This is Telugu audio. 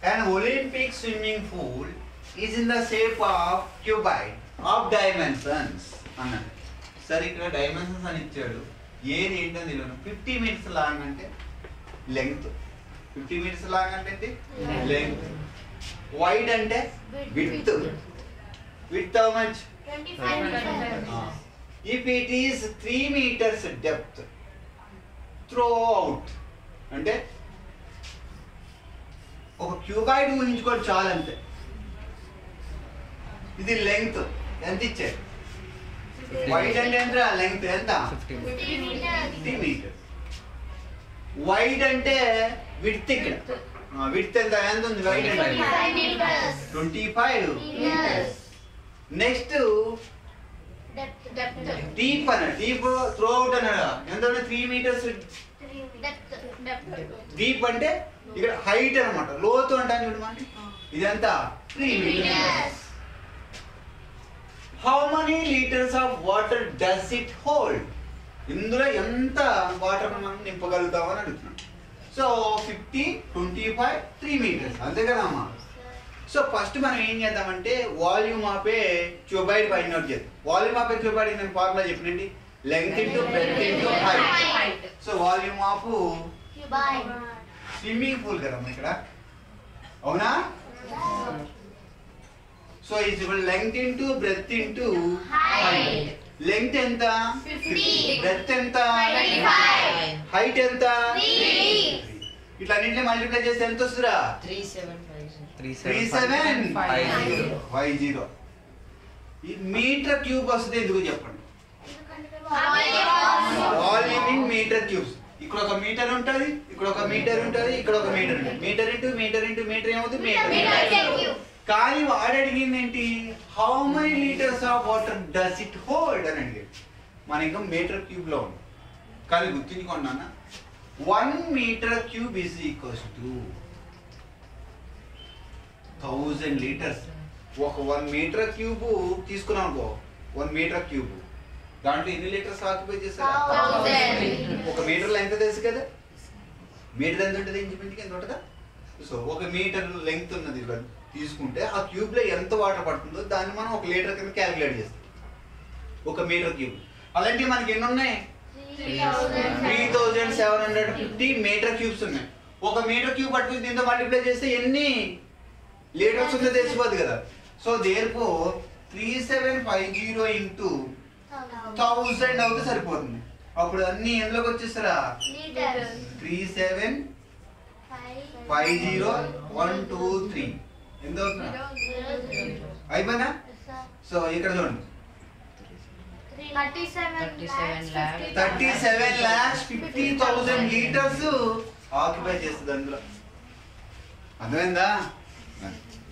An Olympic swimming pool is in the shape of cuboid of dimensions అన్నాడు. సరే ఇక్కడ డైమెన్షన్స్ అని ఇచ్చాడు. ఏది ఏంటో తెలియదు. 50 meters లాంగ్ అంటే లెంగ్త్, 50 meters లాంగ్ అంటే లెంగ్త్, వైడ్ అంటే width. Width how much? 25 meters. If it is 3 meters depth, throw out అంటే ఒక క్యూబాయిడ్ ఊహించుకోవాలి చాలు అంతే. ఇది లెంగ్త్ ఎంత ఇచ్చాడు? వైడ్ అంటే ఎంత? లెంగ్త్ ఎంత? 50 meters. వైడ్ అంటే విడ్త్. ఇక్కడ విడ్త్ ఎంత ఎంత ఉంది? వైడ్ అంటే 25 meters. నెక్స్ట్ డీప్ అన్న, డీప్ త్రో అవుట్ అన్నాడు. ఎంత 3 meters డీప్ అంటే ఇక్కడ హైట్ అన్నమాట. లోతు అంటాను చూడమండి, ఇదంతా 3 meters. How many litres of water does it hold? ఇందులో ఎంత వాటర్ మనం నింపగలుగుతాం అని అడుగుతున్నాం. సో 50, 25, 3 meters అంతే కదమ్మా. సో ఫస్ట్ మనం ఏం చేద్దామంటే volume of a cuboid find out చేద్దాం. వాల్యూమ్ ఆఫ్ ఏ క్యూబాయిడ్ నేను ఫార్ములా చెప్పినండి, length into breadth into height. So volume of swimming pool కదమ్మా ఇక్కడ, అవునా? So is length into breadth into height. Length ఎంత? 50. బ్రెడ్త్ ఎంత? 25. హైట్ ఎంత? 3. ఇట్లా అన్నింటినీ మల్టిప్లై చేస్తే ఎంత వస్తుందా? 3750. ఈ మీటర్ క్యూబ్ వస్తుంది ఎందుకు చెప్పండి? Volume in metre cubes. ఇక్కడ ఒక మీటర్ ఉంటుంది, ఇక్కడ ఒక మీటర్ ఉంటుంది, ఇక్కడ ఒక మీటర్ ఉంటుంది. Metre into metre into metre ఏమవుతుంది? మీటర్. కానీ వాడు అడిగింది ఏంటి? How many litres of water does it hold అని అడిగాడు. మన ఇంకా మీటర్ క్యూబ్ లో ఉంది. కానీ గుర్తుంచుకున్నానా, 1 meter cube is equals to 1000 liters. ఒక 1 meter cube తీసుకున్నాం అనుకో, 1 meter cube దాంట్లో ఎన్ని లీటర్స్ ఆక్యుపై చేస్తారు? 1000. ఒక మీటర్ లెంగ్త్ తెలుసు కదా, మీటర్ ఎంత ఉంటుంది? ఇంచుమించుకి ఎంత ఉంటుందా? సో 1 meter లెంగ్త్ ఉన్నది తీసుకుంటే ఆ క్యూబ్ లో ఎంత వాటర్ పడుతుందో దాన్ని మనం 1 లీటర్ కింద క్యాలిక్యులేట్ చేస్తాం. 1 meter క్యూబ్. అలాంటివి మనకి ఎన్ని ఉన్నాయి? 3750 మీటర్ క్యూబ్స్ ఉన్నాయి. 1 మీటర్ క్యూబ్ పట్టుకుని దీంతో మల్టిప్లై చేస్తే ఎన్ని లీటర్స్ ఉందో తెలిసిపోద్ది కదా. సో దేర్ఫోర్ 3750 ఇంటూ 1000 అవుతే సరిపోతుంది. అప్పుడు అన్ని ఎందులోకి వచ్చేస్తారా? 3750 1 2 3 ఎంత అవుతుందా? అయిపోయినా? సో ఇక్కడ చూడండి, 37,50,000 లీటర్స్ ఆక్యుపై చేస్తుంది అందులో. అర్థమైందా?